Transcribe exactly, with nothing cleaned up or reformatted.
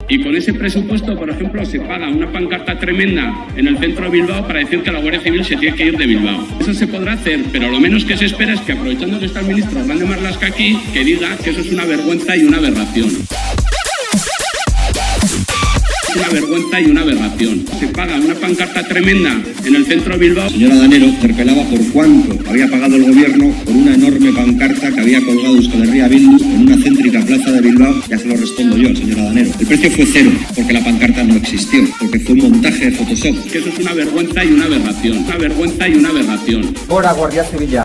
Y con ese presupuesto, por ejemplo, se paga una pancarta tremenda en el centro de Bilbao para decir que la Guardia Civil se tiene que ir de Bilbao. Eso se podrá hacer, pero lo menos que se espera es que, aprovechando que está el ministro Grande Marlaska aquí, que diga que eso es una vergüenza y una aberración. Una vergüenza y una aberración. Se paga una pancarta tremenda en el centro de Bilbao. Señora Danero interpelaba por cuánto había pagado el gobierno por una enorme pancarta que había colgado Euskal Herria Bildu en una céntrica plaza de Bilbao. Ya se lo respondo yo, señora Danero. El precio fue cero, porque la pancarta no existió, porque fue un montaje de Photoshop. Que eso es una vergüenza y una aberración. Una vergüenza y una aberración. Gora Guardia Civila.